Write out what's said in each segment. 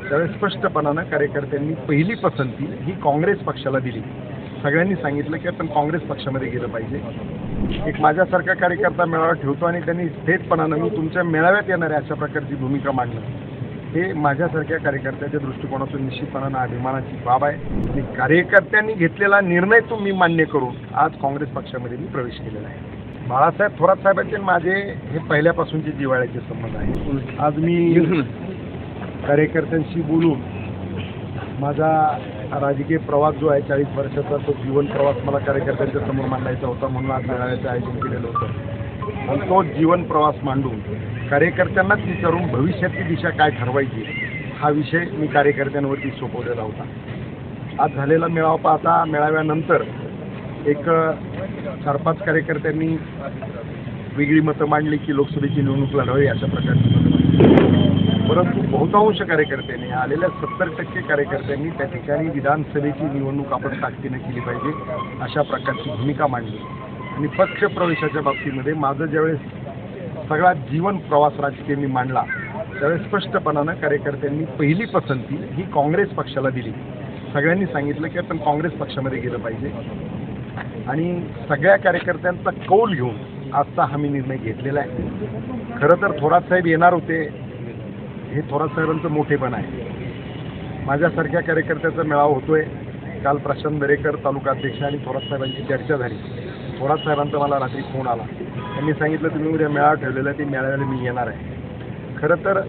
त्यावेळेस स्पष्टपणानं कार्यकर्त्यांनी पहिली पसंती ही काँग्रेस पक्षाला दिली. सगळ्यांनी सांगितलं की आपण काँग्रेस पक्षामध्ये गेलं पाहिजे. एक माझ्यासारखा कार्यकर्ता मेळावा ठेवतो आणि त्यांनी थेटपणानं मी तुमच्या मेळाव्यात येणार आहे अशा प्रकारची भूमिका मांडणं हे माझ्यासारख्या कार्यकर्त्याच्या दृष्टिकोनातून निश्चितपणानं अभिमानाची बाब आहे. आणि कार्यकर्त्यांनी घेतलेला निर्णय तुम्ही मान्य करून आज काँग्रेस पक्षामध्ये मी प्रवेश केलेला आहे. बाळासाहेब थोरात साहेबांचे माझे हे पहिल्यापासूनचे जिव्हाळ्याचे संबंध आहेत. आज मी कार्यकर्त्यांशी बोलून माझा राजकीय प्रवास जो आहे 40 वर्षाचा तो जीवन प्रवास मला कार्यकर्त्यांच्या समोर मांडायचा होता, म्हणून आज मेळाव्याचं आयोजन केलेलं होतं. आणि तो जीवन प्रवास मांडून कार्यकर्त्यांनाच विचारून भविष्यातली दिशा काय ठरवायची हा विषय मी कार्यकर्त्यांवरती सोपवलेला होता. आज झालेला मेळावा पाहता मेळाव्यानंतर एक 4-5 कार्यकर्त्यांनी वेगळी मतं मांडली की लोकसभेची निवडणूक लढवावी अशा प्रकारची मतं मांडली. परंतु बहुतांश कार्यकर्त्यांनी आलेल्या 70% कार्यकर्त्यांनी त्या ठिकाणी विधानसभेची निवडणूक आपण ताकदीने केली पाहिजे अशा प्रकारची भूमिका मांडली. आणि पक्ष प्रवेशाच्या बाबतीमध्ये माझं ज्यावेळेस सगळा जीवन प्रवास राजकीय मी मांडला त्यावेळेस स्पष्टपणानं कार्यकर्त्यांनी पहिली पसंती ही काँग्रेस पक्षाला दिली. सगळ्यांनी सांगितलं की आपण काँग्रेस पक्षामध्ये गेलं पाहिजे. आणि सगळ्या कार्यकर्त्यांचा कौल घेऊन आजचा हा मी निर्णय घेतलेला आहे. खरं तर थोरात साहेब येणार होते हे थोरात साहेबांचं मोठेपण आहे. माझ्यासारख्या कार्यकर्त्याचा मेळावा होतोय. काल प्रशांत दरेकर तालुका अध्यक्ष आणि थोरात साहेबांची चर्चा झाली. थोरात साहेबांचा मला रात्री फोन आला. त्यांनी सांगितलं तुम्ही उद्या मेळावा ठेवलेला आहे, ते मेळाव्याला मी येणार आहे. खरं तर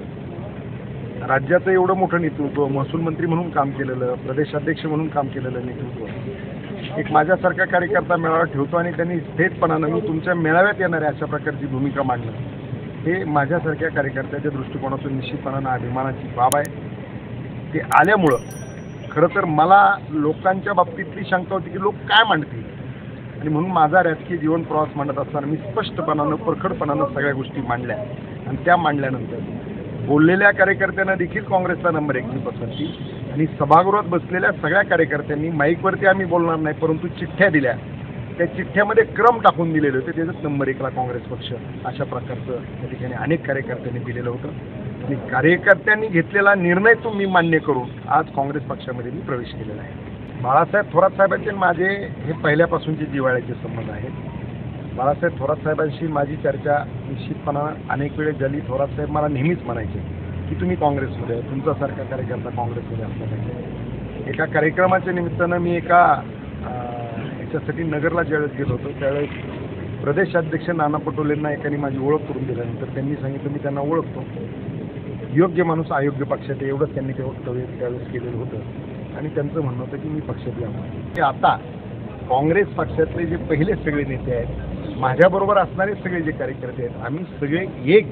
राज्याचं एवढं मोठं नेतृत्व, महसूल मंत्री म्हणून काम केलेलं, प्रदेशाध्यक्ष म्हणून काम केलेलं नेतृत्व, एक माझ्यासारखा कार्यकर्ता मेळावा ठेवतो आणि त्यांनी थेटपणानं मी तुमच्या मेळाव्यात येणार आहे अशा प्रकारची भूमिका मांडणं हे माझ्यासारख्या कार्यकर्त्याच्या दृष्टिकोनातून निश्चितपणानं अभिमानाची बाब आहे. ते आल्यामुळं खरं तर मला लोकांच्या बाबतीतली शंका होती की लोक काय मांडतील, आणि म्हणून माझा राजकीय जीवन प्रवास मांडत असताना मी स्पष्टपणानं परखडपणानं सगळ्या गोष्टी मांडल्या. आणि त्या मांडल्यानंतर बोललेल्या कार्यकर्त्यांना देखील काँग्रेसचा नंबर 1 पसंती आणि सभागृहात बसलेल्या सगळ्या कार्यकर्त्यांनी माईकवरती आम्ही बोलणार नाही परंतु चिठ्ठ्या दिल्या, त्या चिठ्ठ्यामध्ये क्रम टाकून दिलेले होते, त्याच्यात नंबर 1ला काँग्रेस पक्ष अशा प्रकारचं त्या ठिकाणी अनेक कार्यकर्त्यांनी दिलेलं होतं. आणि कार्यकर्त्यांनी घेतलेला निर्णय तुम्ही मान्य करून आज काँग्रेस पक्षामध्ये मी प्रवेश केलेला आहे. बाळासाहेब थोरात साहेबांचे माझे हे पहिल्यापासूनचे जिव्हाळ्याचे संबंध आहेत. बाळासाहेब थोरात साहेबांशी माझी चर्चा निश्चितपणानं अनेक वेळेस झाली. थोरात साहेब मला नेहमीच म्हणायचे की तुम्ही काँग्रेसमध्ये आहे, तुमच्यासारखा कार्यकर्ता काँग्रेसमध्ये असला पाहिजे. एका कार्यक्रमाच्या निमित्तानं मी एका याच्यासाठी नगरला ज्यावेळेस गेलो होतो त्यावेळेस प्रदेशाध्यक्ष नाना पटोलेंना एकाने माझी ओळख करून दिल्यानंतर त्यांनी सांगितलं मी त्यांना ओळखतो, योग्य माणूस अयोग्य पक्षात आहे, एवढंच त्यांनी ते वक्तव्य त्यावेळेस केलेलं होतं. आणि त्यांचं म्हणणं होतं की मी पक्षात यावं. की आता काँग्रेस पक्षातले जे पहिले सगळे नेते आहेत, माझ्याबरोबर असणारे सगळे जे कार्यकर्ते आहेत, आम्ही सगळे एक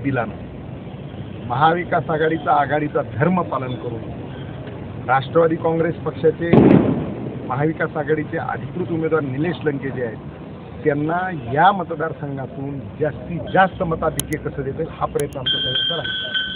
दिलानं महाविकास आघाडीचा धर्म पालन करून राष्ट्रवादी काँग्रेस पक्षाचे महाविकास आघाडीचे अधिकृत उमेदवार निलेश लंके जे आहेत त्यांना या मतदारसंघातून जास्तीत जास्त मताधिक्य कसं देतं हा प्रयत्न आमचा करायचा आहे.